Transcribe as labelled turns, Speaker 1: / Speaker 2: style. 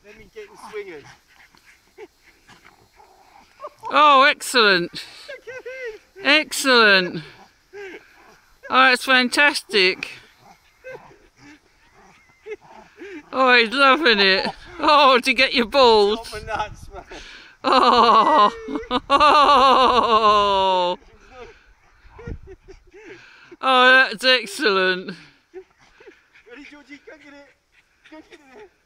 Speaker 1: Let me get him swinging.
Speaker 2: Oh, excellent. Excellent. Oh, that's fantastic. Oh, he's loving it. Oh, to get your balls. Oh. Oh. Oh, that's excellent.
Speaker 1: Ready, Georgie? Go get it. Go get it.